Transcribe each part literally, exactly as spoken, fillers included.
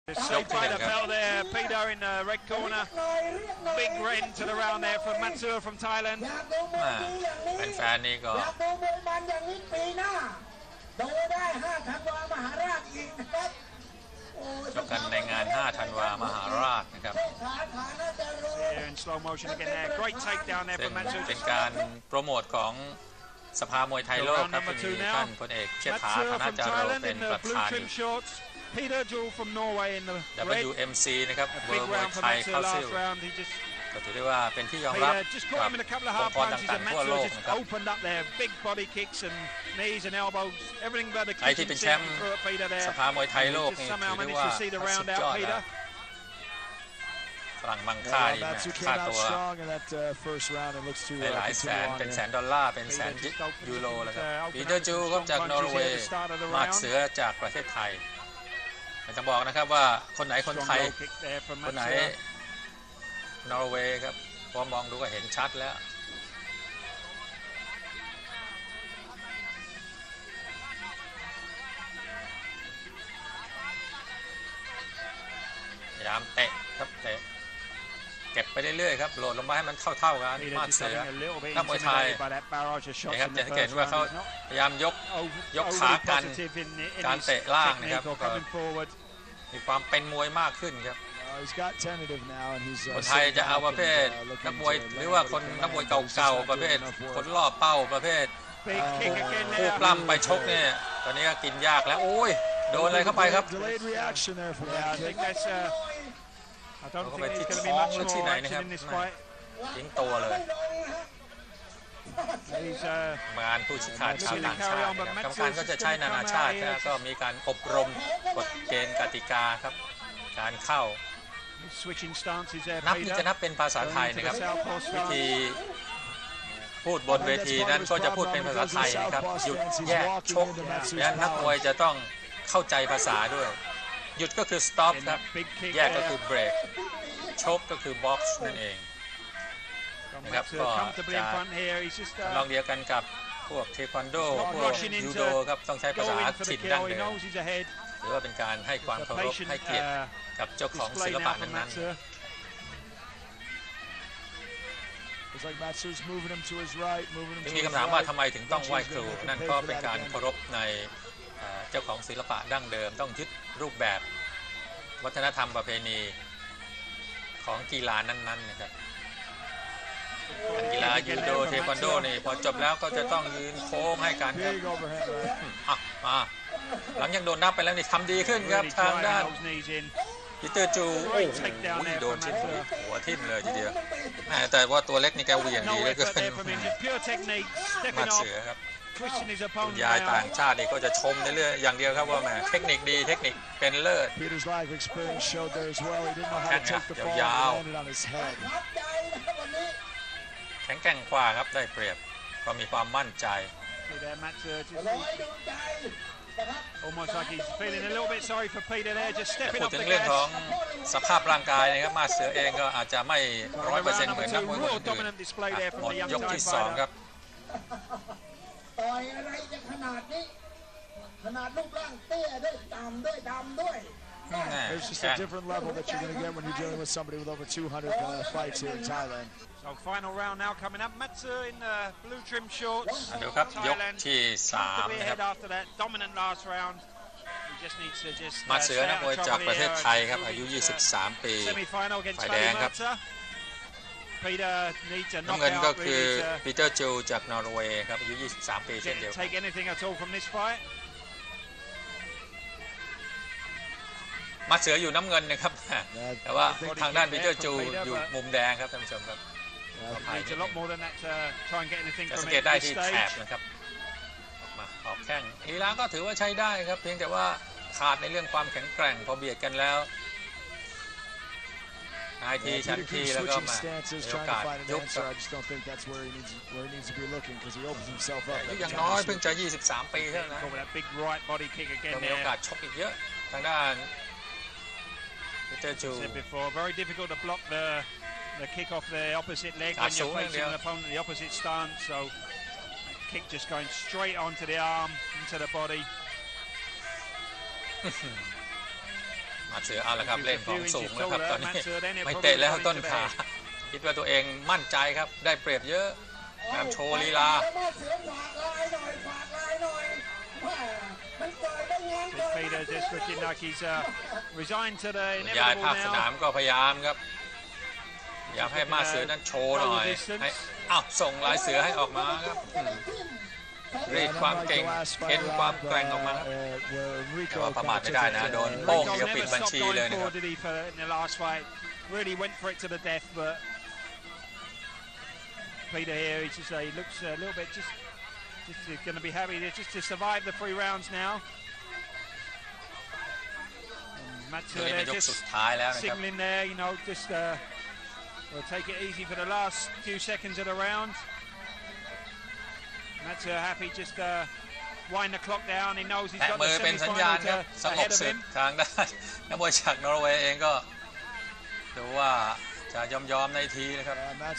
Still by the belt there, Peter in the red corner. Big end to the round there from Matsua from Thailand. แฟนๆนี่ก็ชกกันในงานห้าธันวามหาราชนะครับ In slow motion again there, great takedown there from Matsua. เป็นการโปรโมทของสภามวยไทยโลกครับมีท่านพลเอกเชษฐาธนจาโรเป็นประธานอยู่ Peter Jewell from Norway in the ดับเบิลยู เอ็ม ซี นะครับเวิร์มวยไทยเข้าซิลก็ถือได้ว่าเป็นที่ยอมรับกับองค์กรต่างๆทั่วโลกนะครับใครที่เป็นแชมป์สภามวยไทยโลกนี่ถือได้ว่าสุดยอดแล้วฝรั่งมังค่านี่ค่าตัวหลายแสนเป็นแสนดอลลาร์เป็นแสนยูโรแล้วครับปีเตอร์จูก็จากนอร์เวย์มาดเสือจากประเทศไทยจะบอกนะครับว่าคนไหนคนไทยคนไหนนอร์เวย์ครับพอมองดูก็เห็นชัดแล้วพยายามเตะครับเตะเก็บไปเรื่อยๆครับโหลดลงมาให้มันเท่าๆกันมาดเสือนักมวยไทยนะครับจะเห็นว่าเขาพยายามยกยกขากันการเตะล่างนะครับมีความเป็นมวยมากขึ้นครับคนไทยจะเอาประเภทนักมวยหรือว่าคนนักมวยเก่าๆประเภทคนล่อเป้าประเภทผู้ปล้ำไปชกเนี่ยตอนนี้ก็กินยากแล้วโอ้ยโดนอะไรเข้าไปครับเขาไปที่ท้องหรือที่ไหนนะครับทิ้งตัวเลยงานผู้ชี้ขาดชาวต่างชาติกรรมการก็จะใช้นานาชาติก็มีการอบรมกฎเกณฑ์กติกาครับการเข้านับนี่จะนับเป็นภาษาไทยนะครับวิธีพูดบนเวทีนั้นก็จะพูดเป็นภาษาไทยนะครับหยุดแยกชกและนักมวยจะต้องเข้าใจภาษาด้วยหยุดก็คือ stop ครับแยกก็คือ break ชกก็คือ box นั่นเองนะครับก็จะลองเดียวกันกับพวกเทควันโดพวกยูโดครับต้องใช้ภาษาถิ่นดั้งเดิมหรือว่าเป็นการให้ความเคารพให้เกียรติกับเจ้าของศิลปะนั้นๆจึงมีคำถามว่าทำไมถึงต้องไหว้ครูนั่นก็เป็นการเคารพในเจ้าของศิลปะดั้งเดิมต้องยึดรูปแบบวัฒนธรรมประเพณีของกีฬานั้นๆนะครับกีฬายูโดเทควันโดนี่พอจบแล้วก็จะต้องยืนโค้งให้กันครับอ่ะมาหลังจากโดนนับไปแล้วนี่ทำดีขึ้นครับทางด้านปีเตอร์จูโอ้โหโดนชิ้นหัวทิ่มเลยทีเดียวแต่ว่าตัวเล็กนี่แกเหวี่ยงดีเลยก็เป็นมาเสือครับคุณยายต่างชาตินี่ก็จะชมในเรื่องอย่างเดียวครับว่าแหมเทคนิคดีเทคนิคเป็นเลิศแข้งยาวแข็งแกร่งกว่าครับได้เปรียบก็มีความมั่นใจพูดถึงเรื่องของสภาพร่างกายนะครับมาเสือเองก็อาจจะไม่ร้อยเปอร์เซ็นต์เหมือนนักมวยคนอื่นหมดยกที่สองครับต่อยอะไรจะขนาดนี้ขนาดรูปร่างเตี้ยด้วยดำด้วยดำด้วย There's just a different level that you're going to get when you're dealing with somebody with over two hundred uh, fights here in Thailand. So final round now coming up. Matsua in the blue trim shorts. ดูครับยกที่สามนะครับ After that dominant last round, he just needs to just. มาเสือนักมวยจากประเทศไทยครับอายุยี่สิบสามปีฝ่ายแดงครับน้ำเงินก็คือปีเตอร์จูจากนอร์เวย์ครับอายุยี่สิบสามปีเช่นเดียวกันมาเสืออยู่น้ำเงินนะครับแต่ว่าทางด้านปีเตอร์จูอยู่มุมแดงครับท่านผู้ชมครับจะสังเกตได้ที่แถบนะครับมาออกแข้งลีลาก็ถือว่าใช้ได้ครับเพียงแต่ว่าขาดในเรื่องความแข็งแกร่งพอเบียดกันแล้วนายทีชั้นทีแล้วก็มาโอกาสยกอย่างน้อยเพิ่งจะยี่สิบสามปีเท่านั้นก็มีโอกาสชกอีกเยอะทางด้านปีเตอร์จู very difficult to block the the kick off the opposite leg when you're facing an opponent in the opposite stance so kick just going straight onto the arm into the body มาเสือเอาละครับเล่นของสูงแล้วครับตอนนี้ไม่เตะแล้วต้นขาคิดว่าตัวเองมั่นใจครับได้เปรียบเยอะแถมโชว์ลีลายายภาคสนามก็พยายามครับอยากให้มาเสือนั้นโชว์หน่อยให้อ้าวส่งลายเสือให้ออกมาครับรีดความเก่งเค้นความแกร่งออกมาแต่ว่าประมาทไม่ได้นะโดนโป้งเดียวปิดบัญชีเลยนะครับ Peter here, he just uh, he looks a little bit just just going to be happy just to survive the three rounds now. Matsuda just signaling there, you know, just uh, we'll take it easy for the last few seconds of the round. Matsuda happy, just uh, wind the clock down. He knows he's got the semi-final to ahead of him. ทางด้านนักมวยจากนอร์เวย์เองก็ดูว่าจะยอมยอมในทีนะครับ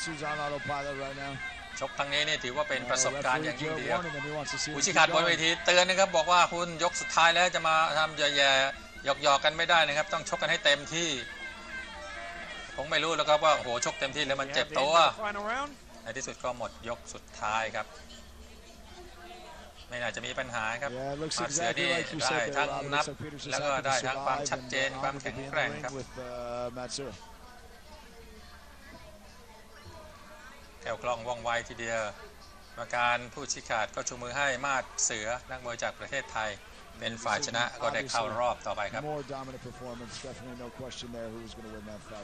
ชกครั้งนี้นี่ถือว่าเป็นประสบการณ์อย่างยิ่งดีครับผู้ชี้ขาดบนเวทีเตือนนะครับบอกว่าคุณยกสุดท้ายแล้วจะมาทำแย่ๆหยอกๆกันไม่ได้นะครับต้องชกกันให้เต็มที่ผมไม่รู้แล้วครับว่าโอ้โหชกเต็มที่แล้วมันเจ็บตัวในที่สุดก็หมดยกสุดท้ายครับไม่น่าจะมีปัญหาครับมาเสือดีได้ทั้งนับแล้วก็ได้ทั้งความชัดเจนความแข็งแกร่งครับแก้วกล้องว่องไวทีเดียวกรรมการผู้ชี้ขาดก็ชูมือให้มาดเสือนักมวยจากประเทศไทยเป็นฝ่ายชนะก็ได้เข้ารอบต่อไปครับ